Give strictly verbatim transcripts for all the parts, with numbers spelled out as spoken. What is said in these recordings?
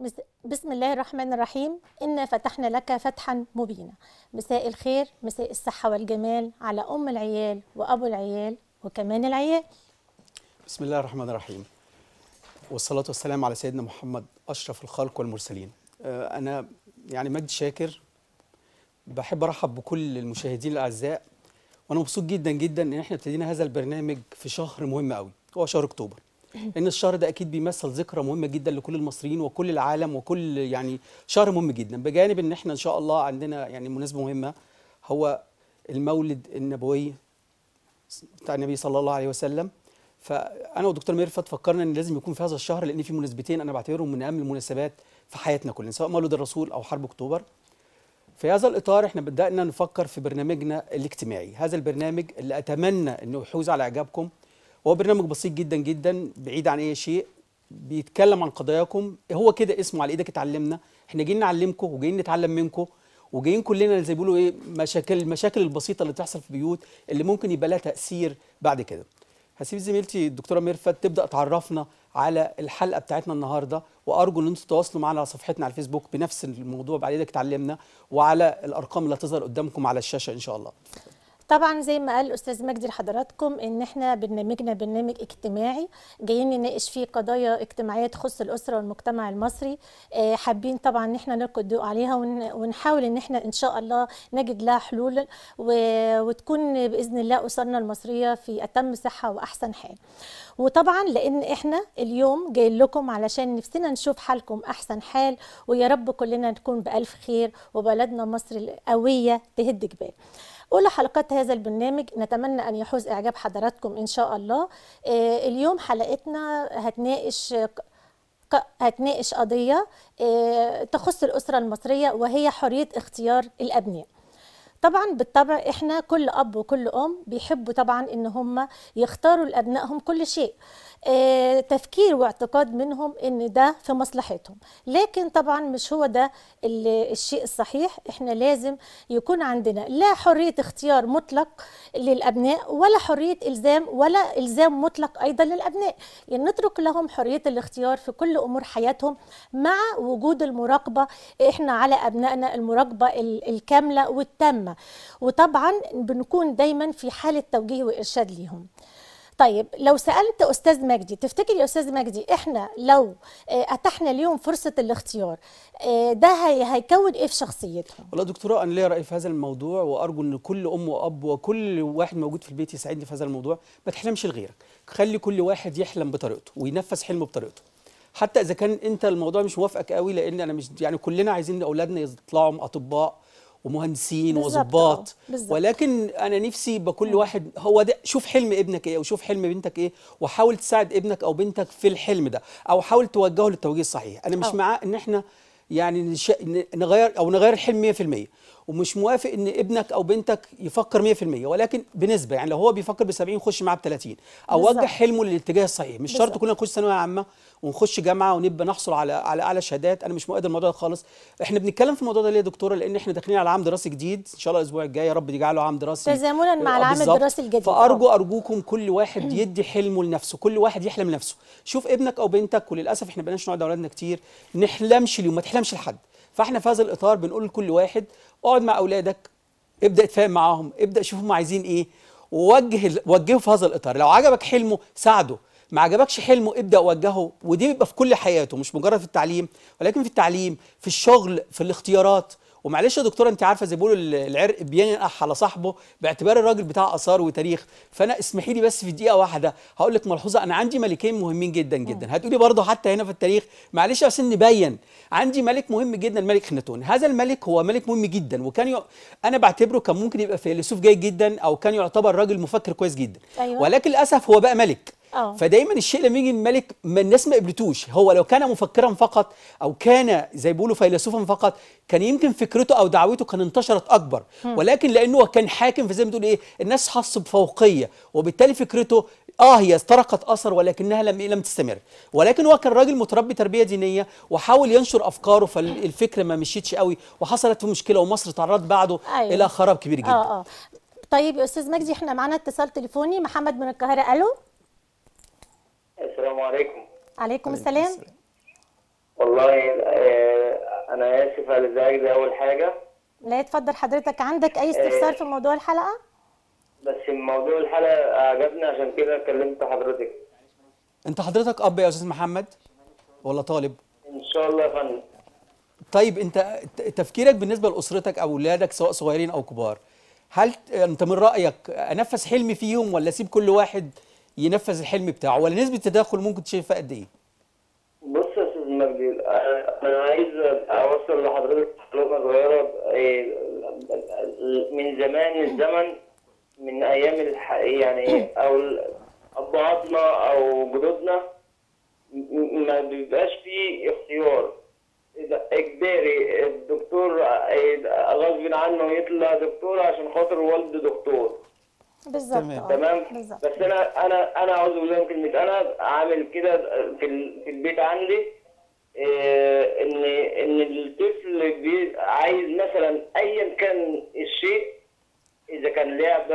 بس- بسم الله الرحمن الرحيم. إنا فتحنا لك فتحا مبينا. مساء الخير، مساء الصحة والجمال على أم العيال وأبو العيال وكمان العيال. بسم الله الرحمن الرحيم، والصلاة والسلام على سيدنا محمد أشرف الخلق والمرسلين. آه، أنا يعني مجدي شاكر، بحب أرحب بكل المشاهدين الأعزاء، وأنا مبسوط جدا جدا إن إحنا ابتدينا هذا البرنامج في شهر مهم قوي، هو شهر أكتوبر. لأن الشهر ده أكيد بيمثل ذكرى مهمة جدا لكل المصريين وكل العالم، وكل يعني شهر مهم جدا، بجانب إن إحنا إن شاء الله عندنا يعني مناسبة مهمة، هو المولد النبوي بتاع النبي صلى الله عليه وسلم. فانا والدكتور ميرفت فكرنا ان لازم يكون في هذا الشهر، لان في مناسبتين انا بعتبرهم من اهم المناسبات في حياتنا كلنا، سواء مولد الرسول او حرب اكتوبر. في هذا الاطار احنا بدانا نفكر في برنامجنا الاجتماعي، هذا البرنامج اللي اتمنى انه يحوز على اعجابكم. هو برنامج بسيط جدا جدا، بعيد عن اي شيء، بيتكلم عن قضاياكم. هو كده اسمه على ايدك اتعلمنا، احنا جايين نعلمكم وجايين نتعلم منكم، وجايين كلنا زي بيقولوا ايه، مشاكل المشاكل البسيطه اللي بتحصل في بيوت اللي ممكن يبقى لها تاثير بعد كده. هسيب زميلتي الدكتوره ميرفت تبدا تعرفنا على الحلقه بتاعتنا النهارده، وارجو ان انتم تتواصلوا معنا على صفحتنا على الفيسبوك بنفس الموضوع بعد ايدك اتعلمنا، وعلى الارقام اللي هتظهر قدامكم على الشاشه ان شاء الله. طبعا زي ما قال الاستاذ مجدي لحضراتكم ان احنا برنامجنا برنامج اجتماعي، جايين نناقش فيه قضايا اجتماعيه تخص الاسره والمجتمع المصري. آه، حابين طبعا ان احنا نلقي الضوء عليها ون- ونحاول ان احنا ان شاء الله نجد لها حلول، و- وتكون باذن الله اسرنا المصريه في اتم صحه واحسن حال. وطبعا لان احنا اليوم جايين لكم علشان نفسنا نشوف حالكم احسن حال، ويا رب كلنا نكون بالف خير وبلدنا مصر القويه تهد جبال. أولى حلقات هذا البرنامج نتمنى أن يحوز إعجاب حضراتكم إن شاء الله. آه، اليوم حلقتنا هتناقش ق- هتناقش قضية آه، تخص الأسرة المصرية، وهي حرية اختيار الأبناء. طبعا بالطبع احنا كل اب وكل ام بيحبوا طبعا ان هم يختاروا لابنائهم كل شيء، اه تفكير واعتقاد منهم ان ده في مصلحتهم، لكن طبعا مش هو ده ال- الشيء الصحيح. احنا لازم يكون عندنا لا حرية اختيار مطلق للابناء، ولا حرية الزام، ولا الزام مطلق ايضا للابناء. يعني نترك لهم حرية الاختيار في كل امور حياتهم، مع وجود المراقبة احنا على ابنائنا، المراقبة ال- الكاملة والتامة، وطبعا بنكون دايما في حالة توجيه وإرشاد ليهم. طيب لو سألت أستاذ مجدي، تفتكر يا أستاذ مجدي إحنا لو آه، أتحنا اليوم فرصة الاختيار، آه، ده هي- هيكون إيه في شخصيتهم؟ والله يا دكتوره، انا ليا راي في هذا الموضوع، وارجو ان كل ام واب وكل واحد موجود في البيت يساعدني في هذا الموضوع. ما تحلمش لغيرك، خلي كل واحد يحلم بطريقته وينفذ حلمه بطريقته، حتى اذا كان انت الموضوع مش موافقك قوي، لان انا مش يعني كلنا عايزين اولادنا يطلعوا اطباء ومهندسين بالظبط اه وظباط، بالظبط. ولكن انا نفسي بكل مم. واحد هو ده، شوف حلم ابنك ايه وشوف حلم بنتك ايه، وحاول تساعد ابنك او بنتك في الحلم ده، او حاول توجهه للتوجيه الصحيح. انا مش اه مع ان احنا يعني نش... ن- نغير او نغير الحلم مية في المية، ومش موافق ان ابنك او بنتك يفكر مية في المية، ولكن بنسبه. يعني لو هو بيفكر ب سبعين خش معاه ب ثلاثين، او وجه بالظبط حلمه للاتجاه الصحيح. مش شرط بالظبط. كلنا نخش ثانويه عامه ونخش جامعه ونبقى نحصل على على اعلى شهادات. انا مش مؤيد الموضوع ده خالص. احنا بنتكلم في الموضوع ده ليه يا دكتوره؟ لان احنا داخلين على عام دراسي جديد ان شاء الله الاسبوع الجاي، يا رب يجعله عام دراسي تزامنا مع آه، العام بالظبط. الدراسي الجديد. فارجو اه ارجوكم كل واحد يدي حلمه لنفسه، كل واحد يحلم لنفسه. شوف ابنك او بنتك، وللاسف احنا بقيناش نقعد اولادنا كتير نحلمش اليوم، ما تحلمش لحد. فاحنا في هذا الاطار بنقول لكل واحد اقعد مع اولادك، ابدا اتفاهم معاهم، ابدا شوف هم عايزين ايه، ووجه وجهه في هذا الاطار. لو عجبك حلمه ساعده، ما عجبكش حلمه ابدا وجهه. ودي بيبقى في كل حياته، مش مجرد في التعليم، ولكن في التعليم، في الشغل، في الاختيارات. ومعلش يا دكتوره، انت عارفه زي بيقولوا العرق بينقح على صاحبه، باعتبار الراجل بتاع اثار وتاريخ. فانا اسمحي لي بس في دقيقه واحده هقول لك ملحوظه. انا عندي ملكين مهمين جدا جدا، هتقولي برضه حتى هنا في التاريخ، معلش عشان نبين. عندي ملك مهم جدا، الملك خناتون. هذا الملك هو ملك مهم جدا، وكان ي... انا بعتبره كان ممكن يبقى فيلسوف جيد جدا، او كان يعتبر راجل مفكر كويس جدا، ايوه ولكن للاسف هو بقى ملك. اه فدايما الشيء لما يجي من ملك، ما الناس ما قبلتوش. هو لو كان مفكرا فقط، او كان زي بيقولوا فيلسوفا فقط، كان يمكن فكرته او دعوته كان انتشرت اكبر. ولكن لانه هو كان حاكم، فزي ما تقول ايه، الناس حسوا بفوقيه، وبالتالي فكرته اه هي تركت اثر، ولكنها لم لم تستمر. ولكن هو كان راجل متربي تربيه دينيه، وحاول ينشر افكاره، فالفكره ما مشيتش قوي، وحصلت في مشكله، ومصر تعرضت بعده ايوه الى خراب كبير جدا. اه اه. طيب يا استاذ مجدي، احنا معانا اتصال تليفوني. محمد من القاهره، الو. السلام عليكم. عليكم السلام. والله انا اسف على الازعاج ده اول حاجه. لا اتفضل حضرتك، عندك اي استفسار في موضوع الحلقه؟ بس موضوع الحلقه عجبني عشان كده كلمت حضرتك. انت حضرتك اب يا استاذ محمد ولا طالب؟ ان شاء الله يا فندم. طيب انت تفكيرك بالنسبه لاسرتك او اولادك سواء صغيرين او كبار، هل انت من رايك انفذ حلمي فيهم ولا اسيب كل واحد ينفذ الحلم بتاعه، ولا نسبه التداخل ممكن تشوفها قد ايه؟ بص يا استاذ مجدي، انا عايز اوصل لحضرتك معلومه صغيره. من زمان الزمن، من ايام الح... يعني او ابهاتنا او جدودنا ما بيبقاش فيه اختيار اجباري. الدكتور غصب عنه يطلع دكتور عشان خاطر والده دكتور. بالظبط. تمام. تمام. بالظبط. بس انا انا انا عاوز اقول لهم كلمه. انا عامل كده في في البيت عندي، إيه ان ان الطفل بي- عايز مثلا ايا كان الشيء، اذا كان لعبه،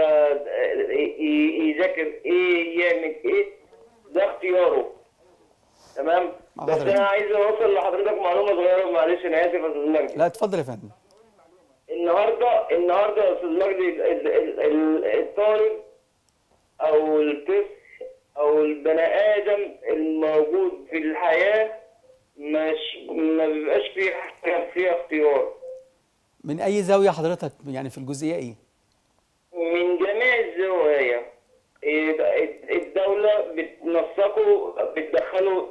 ي- يذاكر ايه، يعمل ايه، ده اختياره. تمام. مع بس حضرتك. انا عايز اوصل لحضرتك معلومه صغيره، معلش انا اسف يا استاذ مجدي. لا اتفضل يا فندم. النهارده النهارده يا استاذ مجدي، ال- ال- ال- الطالب او الطفل او البني ادم الموجود في الحياه مش ما بيبقاش فيه فيه اختيار. من اي زاويه حضرتك يعني في الجزئيه ايه؟ من جميع الزوايا. الدولة بتنسقه، بتدخله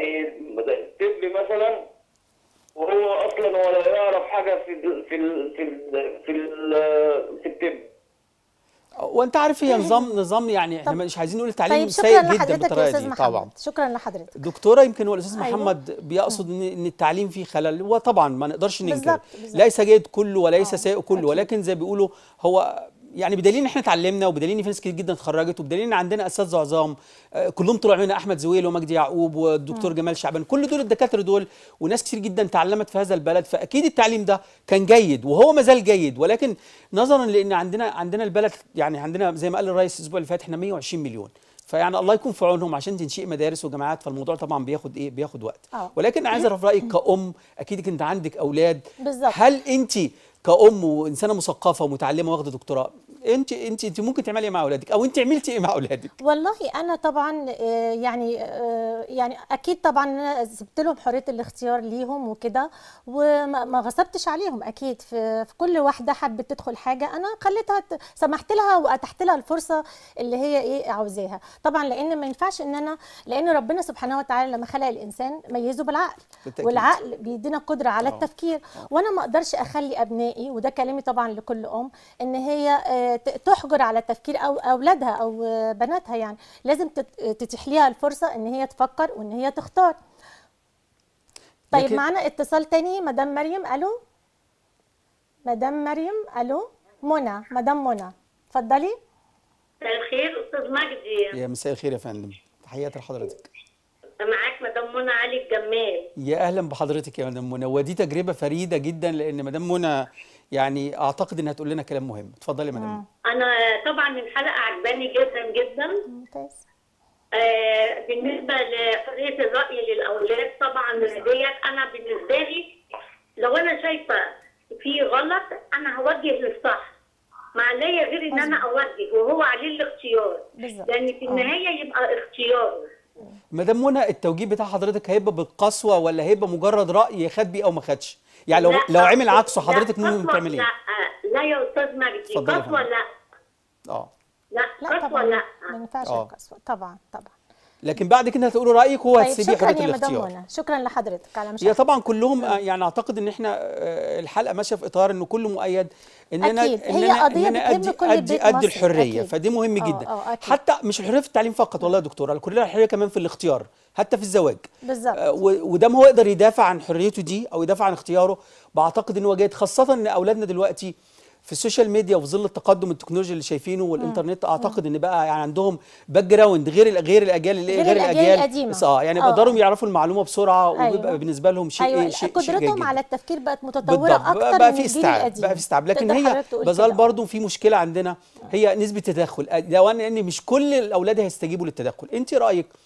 الطب مثلا وهو اصلا ولا يعرف حاجه في ال في ال في ال في ال في الطب. وانت عارف هي نظام نظام يعني احنا مش عايزين نقول التعليم طيب سيء شكرا جدا لحضرتك يا بالطريقه استاذ دي محمد. طبعا. شكرا لحضرتك. دكتوره يمكن هو الاستاذ أيوة. محمد بيقصد ان ان التعليم فيه خلل، وطبعا ما نقدرش ننكر بالظبط. بالظبط. ليس جيد كله وليس آه، سيء كله، أكيد. ولكن زي بيقولوا هو يعني بدليل ان احنا اتعلمنا، وبدليل ان في ناس كتير جدا اتخرجت، وبدليل ان عندنا اساتذه عظام آه، كلهم طلعوا منها، احمد زويل ومجدي يعقوب والدكتور جمال شعبان، كل دول الدكاتره دول وناس كتير جدا تعلمت في هذا البلد، فاكيد التعليم ده كان جيد وهو ما زال جيد، ولكن نظرا لان عندنا عندنا البلد يعني عندنا زي ما قال الرئيس الاسبوع اللي فات احنا مية وعشرين مليون، فيعني الله يكون في عونهم عشان تنشئ مدارس وجامعات، فالموضوع طبعا بياخد ايه بياخد وقت. آه. ولكن عايز اعرف رايك كأم، اكيد انت عندك اولاد. بالظبط. هل انت كأم وانسانه مثقفه ومتعلمه واخده دكتوراه، انت انت انت ممكن تعملي ايه مع اولادك، او انت عملتي ايه مع اولادك؟ والله انا طبعا آه، يعني آه، يعني اكيد طبعا انا سبت لهم حريه الاختيار ليهم وكده، وما ما غصبتش عليهم. اكيد في, في كل واحده حبت تدخل حاجه انا خليتها ت- سمحت لها واتحت لها الفرصه اللي هي ايه عاوزاها. طبعا لان ما ينفعش ان انا، لان ربنا سبحانه وتعالى لما خلق الانسان ميزه بالعقل، بالتأكيد. والعقل بيدينا قدره على آه. التفكير. وانا ما اقدرش اخلي ابنائي، وده كلامي طبعا لكل ام، ان هي آه، ت- تحجر على تفكير او اولادها او آه، بناتها. يعني لازم تت- تتيح ليها الفرصه ان هي تفكر وان هي تختار. طيب لكن- معانا اتصال تاني. مدام مريم. الو مدام مريم. الو منى. مدام منى اتفضلي. مساء الخير استاذ مجدي. يا مساء الخير يا فندم، تحياتي لحضرتك. معاك مدام منى علي الجمال. يا اهلا بحضرتك يا مدام منى، ودي تجربه فريده جدا لان مدام منى يعني اعتقد انها تقول لنا كلام مهم. اتفضلي يا مدام منى. انا طبعا الحلقه عجباني جدا جدا. ممتاز. آه بالنسبه لحريه الراي للاولاد طبعا ديت، انا بالنسبه لي لو انا شايفه في غلط انا هوجه للصح، ما عليا غير ان انا اوجه وهو عليه الاختيار. بالظبط. لان في آه. النهايه يبقى اختيار. مدام منى التوجيه بتاع حضرتك هيبقى بالقسوه ولا هيبقى مجرد راي خد بيه او ما خدش؟ يعني لو لا، لو عمل عكسه لا، حضرتك ممكن قسوة تعمل ايه؟ لا لا يا استاذ مجدي، اتفضلي يا قسوه فندم. لا. اه لا لا قسوه طبعا لا. ما ينفعش آه. القسوه. طبعا طبعا. لكن بعد كده هتقولوا رايك وهو طيب هتسيبيه شكرا حريه يا مدام الاختيار. منى. شكرا لحضرتك على هي مشاركتك. طبعا كلهم آه، يعني اعتقد ان احنا آه، الحلقه ماشيه في اطار انه كله مؤيد ان انا أكيد. ان هي انا قضية ان انا بتهم ادي كل ادي بيت ادي مصري. الحريه، أكيد. فدي مهم آه، جدا. آه، أكيد. حتى مش الحريه في التعليم فقط والله يا دكتوره، الكليه الحريه كمان في الاختيار، حتى في الزواج. بالظبط. آه، و- ودام هو يقدر يدافع عن حريته دي او يدافع عن اختياره، بعتقد ان هو جيد، خاصه ان اولادنا دلوقتي في السوشيال ميديا وفي ظل التقدم التكنولوجي اللي شايفينه والانترنت، اعتقد ان بقى يعني عندهم باك جراوند غير ال- غير الاجيال اللي غير الأجيال القديمة. بس اه يعني آه. بيقدروا يعرفوا المعلومه بسرعه، أيوة. وبيبقى بالنسبه لهم شيء ايوه إيه شيء شيء جيد قدرتهم جدا. على التفكير بقت متطوره بالضبط. اكتر بقى من في الجيل استيعاب القديم. بقى في استيعاب، لكن تقدر هي حضرتك تقول بظل كده. برضو في مشكله عندنا، هي نسبه تدخل، لو ان ان مش كل الاولاد هيستجيبوا للتدخل. انت رايك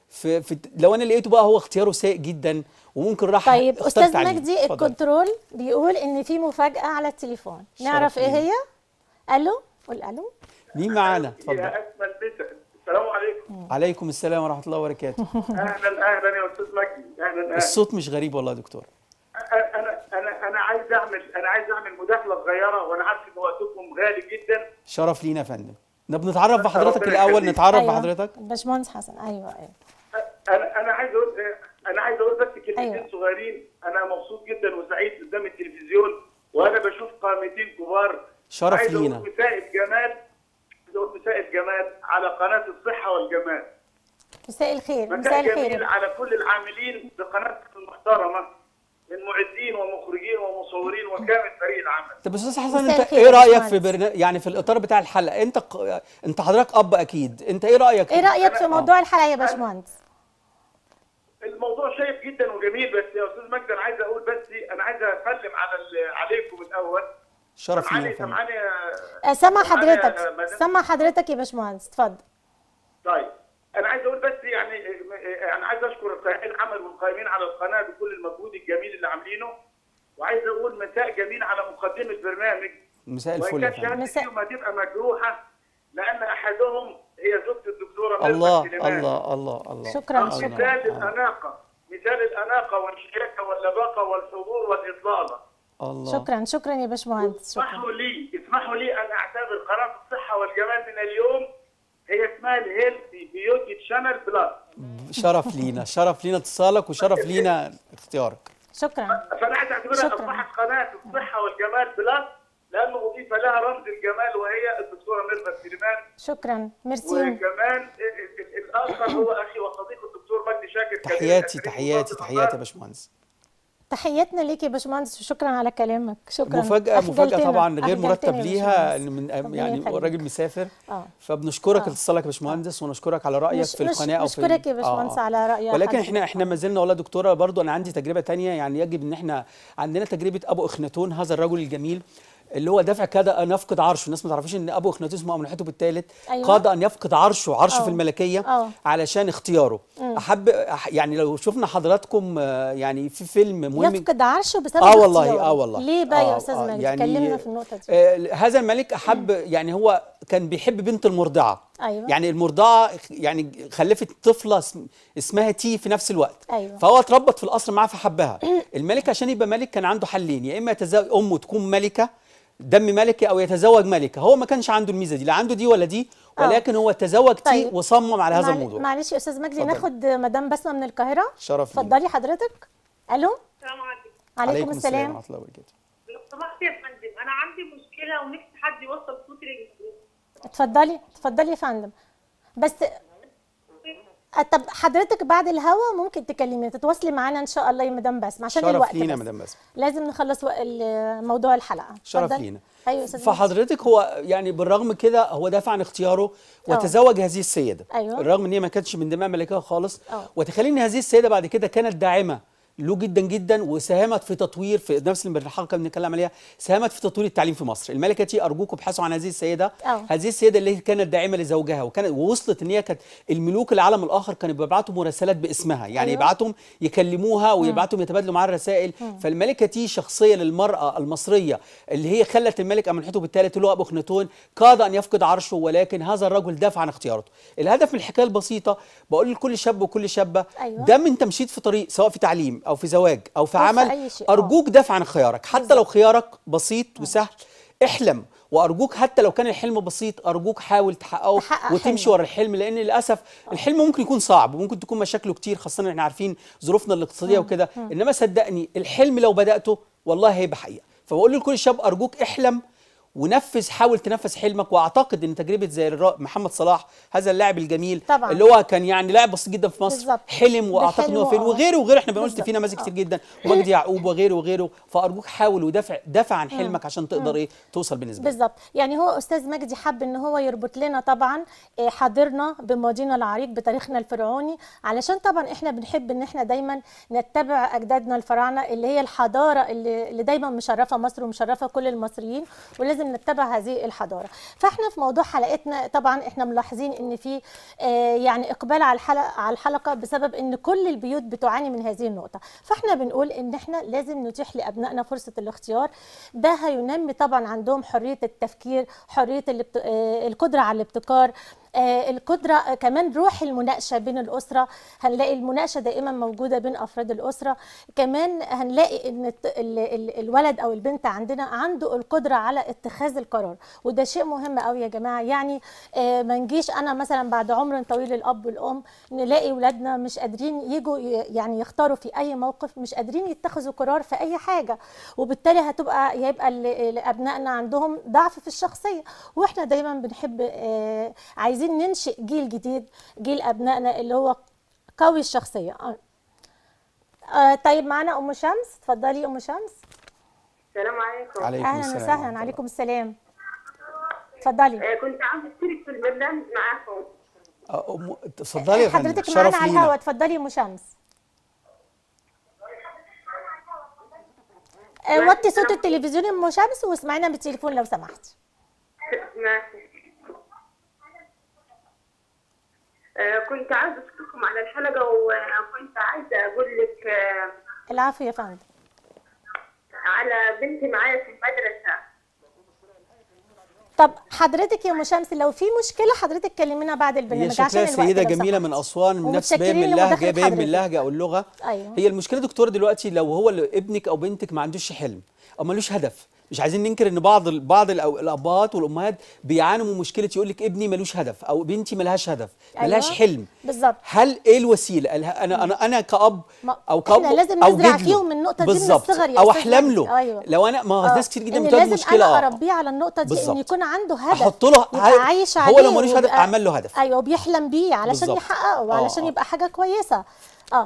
في, في لو انا لقيته بقى هو اختياره سيء جدا وممكن راح طيب اختار استاذ تعليم. مجدي، اتفضل. الكنترول بيقول ان في مفاجاه على التليفون، نعرف ايه هي؟ الو، قول الو. مين معانا؟ اتفضل. يا اجمل مسا، السلام عليكم. عليكم السلام ورحمه الله وبركاته. اهلا اهلا يا استاذ مجدي، اهلا اهلا. الصوت مش غريب والله يا دكتور. انا انا انا عايز اعمل انا عايز اعمل مداخله صغيره، وانا عارف ان وقتكم غالي جدا. شرف لينا يا فندم. نبقى نتعرف بحضرتك ربنا الاول، يخليك. نتعرف أيوة. بحضرتك. باشمهندس حسن. ايوه ايوه انا انا عايز اقول انا عايز اقول بس كلمتين أيوة. صغيرين. انا مبسوط جدا وسعيد قدام التلفزيون وانا بشوف قامتين كبار. شرف عايز لينا. اقول مساء الجمال، عايز اقول مساء الجمال على قناه الصحه والجمال. مساء الخير. مساء مساء الخير. جميل على كل العاملين بقناتك المحترمه من معدين ومخرجين ومصورين وكامل فريق العمل. طب استاذ حسن، مساء انت الخير ايه يا رايك باشمهندس. في برنا... يعني في الاطار بتاع الحلقه؟ انت ق... انت حضرتك اب اكيد، انت ايه رايك؟ ايه رايك في أنا- موضوع الحلقه يا باشمهندس؟ الموضوع شيق جدا وجميل، بس يا استاذ مجدي انا عايز اقول بس انا عايز اسلم على ال- عليكم الاول. شرف لينا سامعني يا فندم. سامعني آه، يا- سامع سامعني يا حضرتك، مدام؟ سامع حضرتك يا باشمهندس، اتفضل. طيب انا عايز اقول بس يعني انا عايز اشكر فريق العمل والقائمين على القناه بكل المجهود الجميل اللي عاملينه، وعايز اقول مساء جميل على مقدم البرنامج. مساء وان الفل يا كان فندم. شهادتي مساء- فيهم هتبقى مجروحه لان احدهم هي زوجة الدكتوره ميرفت الله سليمان. الله الله الله. شكرا الله. شكرا. مثال الاناقه، مثال الاناقه والشياكه واللباقه والحضور والاطلاله. الله. شكرا شكرا يا باشمهندس، شكرا. اسمحوا لي اسمحوا لي ان اعتبر قناه الصحه والجمال من اليوم هي اسمها الهيلثي بيوتي تشانل بلس. شرف لينا، شرف لينا اتصالك وشرف لينا اختيارك. شكرا فانا عايز اعتبرها شكراً. اصبحت قناه الصحه والجمال بلس لانه اضيف لها رمز الجمال وهي الدكتوره ميرفت سليمان. شكرا ميرسي. وكمان ال- ال- الاخر هو اخي وصديقي الدكتور مجدي شاكر. كبير تحياتي الأكاديمي تحياتي وفاضل تحياتي يا الأخبار. باشمهندس. تحياتنا ليك يا باشمهندس وشكرا على كلامك. شكرا. مفاجأة مفاجأة أخجلتنا. طبعا غير مرتب أخجلتنا يا ليها، باشمهندس. إن من ربنا يعني يخليك. الراجل مسافر. اه فبنشكرك آه. لاتصالك يا باشمهندس، ونشكرك على رأيك مش في مش القناة او في نشكرك يا ال- باشمهندس آه. على رأيك. ولكن احنا احنا ما زلنا والله دكتوره، برضو انا عندي تجربه تانية، يعني يجب ان احنا عندنا تجربه ابو اخناتون، هذا الرجل الجميل اللي هو دافع كاد ان يفقد عرشه. الناس ما تعرفش ان ابو اخناتون اسمه امنحته بالثالث. أيوة. قاد ان يفقد عرشه عرشه أوه. في الملكيه أوه. علشان اختياره. مم. احب أح- يعني لو شفنا حضراتكم آه، يعني في فيلم مهم. يفقد عرشه بسبب اه والله اختياره. اه والله ليه بقى آه يا استاذ آه مجدي؟ يعني كلمنا في النقطه دي. آه هذا الملك احب يعني هو كان بيحب بنت المرضعه. أيوة. يعني المرضعه يعني خلفت طفله اسم- اسمها تي في نفس الوقت. أيوة. فهو اتربط في القصر معاها فحبها. الملك عشان يبقى ملك كان عنده حلين، يا اما يتزوج امه تكون ملكه دم ملكي او يتزوج ملكه. هو ما كانش عنده الميزه دي، لا عنده دي ولا دي، ولكن هو تزوج تي طيب. وصمم على هذا معل- الموضوع. معلش يا استاذ مجدي، اتفضل. ناخد مدام بسمه من القاهره. شرف لينا. اتفضلي حضرتك. الو. السلام عليكم. عليكم السلام. ورحمه الله وبركاته. لو سمحت يا فندم انا عندي مشكله ونفسي حد يوصل صوتي للجمهور. اتفضلي اتفضلي يا فندم. بس آه، طب حضرتك بعد الهوا ممكن تكلمي تتواصلي معانا ان شاء الله يا مدام بسمه عشان شرف الوقت لينا يا بس. مدام بسمه. لازم نخلص وق- ال- موضوع الحلقه. شرف اتفضل. لينا. ايوه يا استاذ مجدي. فحضرتك هو يعني بالرغم كده هو دافع عن اختياره وتزوج هذه السيده. أيوة. الرغم ان هي ما كانتش من دماء ملكيه خالص. أوه. وتخيلي ان هذه السيده بعد كده كانت داعمه له جدا جدا، وساهمت في تطوير في نفس الحلقه اللي بنتكلم عليها، ساهمت في تطوير التعليم في مصر. الملكه تي ارجوكم ابحثوا عن هذه السيده. أوه. هذه السيده اللي كانت داعمه لزوجها، وكانت ووصلت ان هي كانت الملوك العالم الاخر كانوا بيبعتوا مراسلات باسمها، يعني أيوة. يبعتهم يكلموها ويبعتهم يتبادلوا معاها الرسائل. فالملكه تي شخصيه للمراه المصريه اللي هي خلت الملك امنحتب الثالث اللي هو ابو اخناتون كاد ان يفقد عرشه، ولكن هذا الرجل دافع عن اختيارته. الهدف من الحكايه البسيطه بقول لكل شاب وكل شابه، أيوة. دام انت مشيت في طريق سواء في تعليم او في زواج او في أو في عمل، أي شيء. ارجوك دافع عن خيارك حتى لو خيارك بسيط وسهل. احلم، وارجوك حتى لو كان الحلم بسيط ارجوك حاول تحققه تحقق وتمشي حلمك. ورا الحلم، لان للاسف الحلم ممكن يكون صعب وممكن تكون مشاكله كتير، خاصه ان احنا عارفين ظروفنا الاقتصاديه وكده. انما صدقني الحلم لو بداته والله هيبقى حقيقه. فبقول لكل شاب ارجوك احلم ونفذ، حاول تنفذ حلمك. واعتقد ان تجربه زي الرا- محمد صلاح هذا اللاعب الجميل طبعاً. اللي هو كان يعني لاعب بسيط جدا في مصر، بالظبط. حلم واعتقد ان هو بحلمه، فين، آه. وغيره وغيره. احنا بنقول بالظبط. في نماذج آه. كتير جدا، ومجدي يعقوب وغيره وغيره. فارجوك حاول ودافع دافع عن حلمك عشان تقدر ايه توصل بالنسبه لك. بالظبط. يعني هو استاذ مجدي حب ان هو يربط لنا طبعا آه، حاضرنا بماضينا العريق بتاريخنا الفرعوني، علشان طبعا احنا بنحب ان احنا دايما نتبع اجدادنا الفراعنه اللي هي الحضاره اللي, اللي دايما مشرفه مصر ومشرفه كل المصريين، ولازم لازم نتبع هذه الحضاره. فاحنا في موضوع حلقتنا طبعا احنا ملاحظين ان في آه يعني اقبال على الحلقه على الحلقه بسبب ان كل البيوت بتعاني من هذه النقطه. فاحنا بنقول ان احنا لازم نتيح لابنائنا فرصه الاختيار. ده هينمي طبعا عندهم حريه التفكير، حريه آه القدره على الابتكار، آه القدرة آه كمان روح المناقشة بين الأسرة. هنلاقي المناقشة دائما موجودة بين أفراد الأسرة. كمان هنلاقي أن ال ال الولد أو البنت عندنا عنده القدرة على اتخاذ القرار، وده شيء مهم قوي يا جماعة. يعني آه ما نجيش أنا مثلا بعد عمر طويل الأب والأم نلاقي ولادنا مش قادرين يجوا يعني يختاروا في أي موقف، مش قادرين يتخذوا قرار في أي حاجة، وبالتالي هتبقى يبقى أبنائنا عندهم ضعف في الشخصية. وإحنا دايما بنحب آه عايزين عايزين ننشئ جيل جديد، جيل أبنائنا اللي هو قوي الشخصية. آه. آه طيب معانا أم شمس، اتفضلي أم شمس. السلام عليكم. عليكم أهلا السلام. وسهلا. عليكم السلام. اتفضلي. آه كنت عاوزة أشترك في البرنامج معاكم. آه اتفضلي يا فندم. حضرتك معانا على الهواء، اتفضلي أم شمس. آه وطي صوت التلفزيون يا أم شمس واسمعينا بالتليفون لو سمحتي. ماشي. آه كنت عايزه اشكركم على الحلقه، وكنت عايزه اقول لك آه العفو يا فندم. على بنتي معايا في المدرسه. طب حضرتك يا ام شمس لو في مشكله حضرتك كلمينا بعد البرنامج عشان الوقت. هي سيده جميله من اسوان، من نفس باين من اللهجه باين من اللهجه او اللغه. أيوة. هي المشكله دكتور دلوقتي لو هو ابنك او بنتك ما عندوش حلم او ملوش هدف. مش عايزين ننكر ان بعض بعض الابهات والامهات بيعانوا من مشكله يقول لك ابني ملوش هدف او بنتي ملهاش هدف، ملهاش أيوة. حلم بالظبط. هل ايه الوسيله؟ انا انا انا كاب او كاب احنا لازم أو نزرع فيهم النقطه دي من الصغر او احلم له. أيوة. لو انا ما هو ناس كتير جدا بتواجه مشكله لازم انا اربيه على النقطه دي بالزبط. ان يكون عنده هدف، احط له عايش عليه، هو لو ملوش هدف اعمل له هدف. ايوه وبيحلم بيه علشان بالزبط. يحققه وعلشان يبقى حاجه كويسه. اه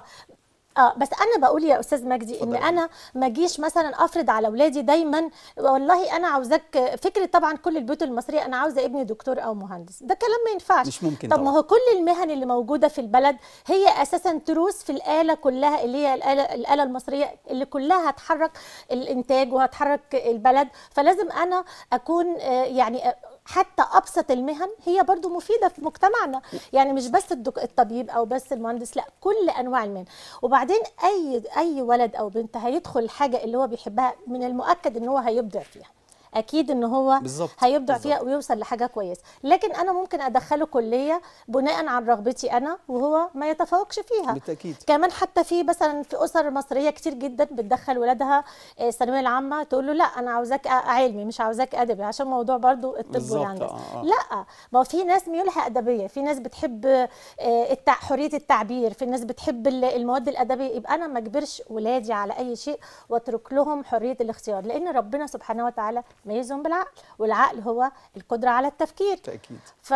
اه بس انا بقول يا استاذ مجدي ان انا ما اجيش مثلا افرض على اولادي دايما والله انا عاوزاك فكره. طبعا كل البيوت المصريه انا عاوزه ابني دكتور او مهندس، ده كلام ما ينفعش. مش ممكن. طب ما هو كل المهن اللي موجوده في البلد هي اساسا تروس في الاله كلها اللي هي الاله الاله المصريه اللي كلها هتحرك الانتاج وهتحرك البلد. فلازم انا اكون آه يعني آه حتى ابسط المهن هي برضو مفيده في مجتمعنا. يعني مش بس الطبيب او بس المهندس، لا كل انواع المهن. وبعدين اي اي ولد او بنت هيدخل الحاجه اللي هو بيحبها من المؤكد ان هو هيبدع فيها، اكيد ان هو بالزبط. هيبدع بالزبط. فيها ويوصل لحاجه كويسه. لكن انا ممكن ادخله كليه بناء عن رغبتي انا وهو ما يتفوقش فيها بالتاكيد. كمان حتى في مثلا في اسر مصريه كتير جدا بتدخل ولادها الثانويه العامه تقول له لا انا عاوزاك علمي مش عاوزاك ادبي عشان موضوع برضو الطب والهندسه. آه. لا ما هو في ناس ميولها ادبيه، في ناس بتحب التع... حريه التعبير، في ناس بتحب المواد الادبيه. يبقى انا ما اجبرش ولادي على اي شيء واترك لهم حريه الاختيار، لان ربنا سبحانه وتعالى ميزهم بالعقل، والعقل هو القدره على التفكير. تأكيد. ف...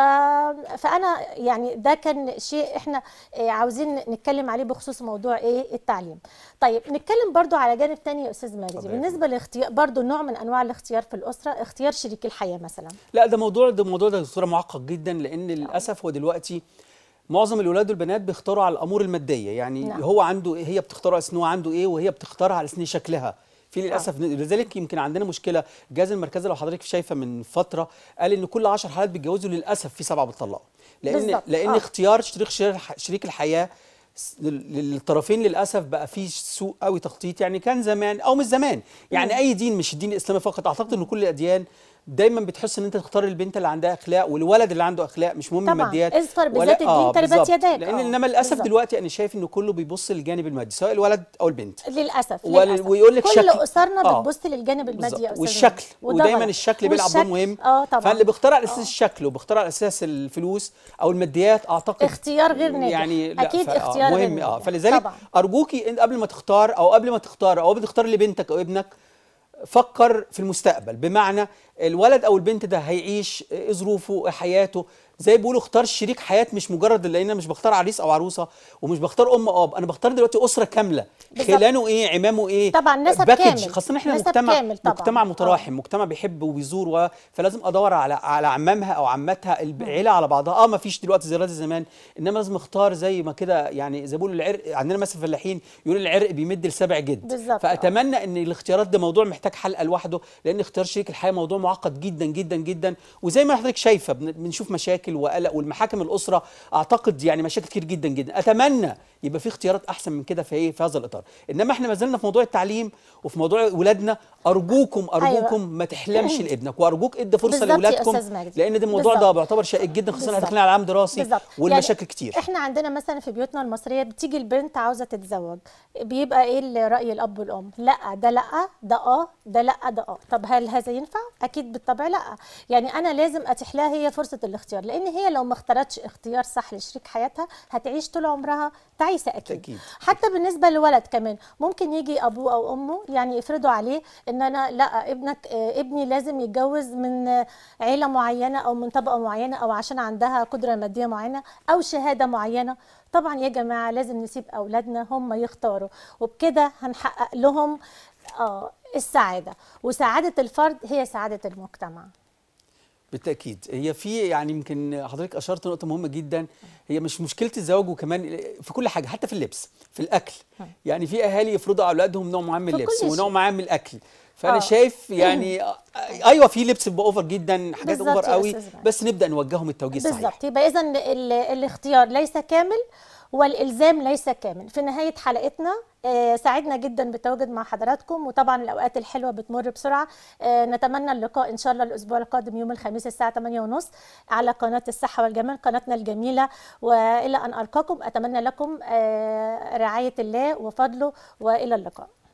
فانا يعني ده كان شيء احنا عاوزين نتكلم عليه بخصوص موضوع ايه التعليم. طيب نتكلم برضو على جانب تاني يا استاذ مجدي بالنسبه لاختيار برضو نوع من انواع الاختيار في الاسره، اختيار شريك الحياه مثلا. لا ده موضوع ده موضوع ده دكتوره معقد جدا، لان للاسف هو دلوقتي معظم الولاد والبنات بيختاروا على الامور الماديه. يعني نعم. هو عنده ايه هي بتختار على اساس هو عنده ايه وهي بتختارها على اساس شكلها. في للاسف آه. لذلك يمكن عندنا مشكله. الجهاز المركزي لو حضرتك شايفه من فتره قال ان كل عشر حالات بيتجوزوا للاسف في سبعه بيطلقوا، لان بالزبط. لان آه. اختيار شريك شريك الحياه للطرفين للاسف بقى فيه سوء قوي تخطيط. يعني كان زمان او مش زمان يعني م. اي دين مش الدين الاسلامي فقط، اعتقد ان كل الاديان دايما بتحس ان انت تختار البنت اللي عندها اخلاق والولد اللي عنده اخلاق، مش مهم الماديات. طبعا اصفر بذات الدين آه تربت يداك. لان انما للاسف بالزبط. دلوقتي انا شايف ان كله بيبص للجانب المادي سواء الولد او البنت للاسف, للأسف. ويقول لك كل شكل اسرنا آه. بتبص للجانب المادي يا استاذ، والشكل ودايما الشكل بيلعب دور مهم. اه طبعا. فاللي بيختار على اساس الشكل وبيختار على اساس الفلوس او الماديات اعتقد اختيار غير ناجح. يعني اكيد اختيار مهم. غير ناجح. اه فلذلك طبعا. ارجوكي انت قبل ما تختار او قبل ما تختار او بتختار لبنتك او ابنك فكر في المستقبل، بمعنى الولد او البنت ده هيعيش ايه ظروفه حياته. زي بيقولوا اختار شريك حياه، مش مجرد لان انا مش بختار عريس او عروسه ومش بختار ام او اب، انا بختار دلوقتي اسره كامله. خلانه ايه عمامه ايه طبعا نسب كامل، خاصه احنا مجتمع مجتمع متراحم، مجتمع بيحب وبيزور و... فلازم ادور على على عمامها او عماتها العيله على بعضها. اه ما فيش دلوقتي زيارات زمان، انما لازم اختار زي ما كده. يعني زي بيقولوا العرق عندنا مثلا فلاحين يقولوا العرق بيمد لسبع جد. بالزبط. فاتمنى ان الاختيارات ده موضوع محتاج حلقه لوحده، لان اختيار شريك الحياه موضوع معقد جدا جدا جدا، وزي ما حضرتك شايفه بنشوف مشاكل وقلق، والمحاكم الاسره اعتقد يعني مشاكل كتير جدا جدا. اتمنى يبقى في اختيارات احسن من كده في في هذا الاطار. انما احنا ما زلنا في موضوع التعليم وفي موضوع ولادنا. ارجوكم ارجوكم أيوة. ما تحلمش لابنك، وارجوك ادي فرصه لاولادكم، لان ده الموضوع ده بيعتبر شائك جدا، خاصه احنا داخلين على عام دراسي بالزبط. والمشاكل يعني كتير. احنا عندنا مثلا في بيوتنا المصريه بتيجي البنت عاوزه تتزوج، بيبقى ايه راي الاب والام؟ لا ده لا ده اه ده لا ده اه. طب هل هذا ينفع؟ اكيد بالطبع لا. يعني انا لازم اتيح لها هي فرصه الاختيار، لان هي لو ما اختارتش اختيار صح لشريك حياتها هتعيش طول عمرها تعيسه اكيد. أكيد. حتى بالنسبه للولد كمان ممكن يجي ابوه او امه يعني يفرضوا عليه ان انا لا ابنك ابني لازم يتجوز من عيله معينه او من طبقه معينه او عشان عندها قدره ماديه معينه او شهاده معينه. طبعا يا جماعه لازم نسيب اولادنا هم يختاروا، وبكده هنحقق لهم اه السعاده، وسعاده الفرد هي سعاده المجتمع. بالتأكيد. هي في يعني يمكن حضرتك أشرت نقطة مهمة جدا، هي مش مشكلة الزواج وكمان في كل حاجة، حتى في اللبس، في الأكل. يعني في أهالي يفرضوا على أولادهم نوع معين من اللبس ونوع معين من الأكل. فأنا آه. شايف يعني أيوه في لبس بيبقى أوفر جدا، حاجات أوفر قوي، بس نبدأ نوجههم التوجيه الصحيح. بالظبط. يبقى إذا الاختيار ليس كامل والإلزام ليس كامل. في نهاية حلقتنا آه سعدنا جدا بالتواجد مع حضراتكم، وطبعا الأوقات الحلوة بتمر بسرعة. آه نتمنى اللقاء إن شاء الله الأسبوع القادم يوم الخميس الساعة ثمانية وثلاثين على قناة الصحة والجمال، قناتنا الجميلة. وإلى أن ألقاكم أتمنى لكم آه رعاية الله وفضله، وإلى اللقاء.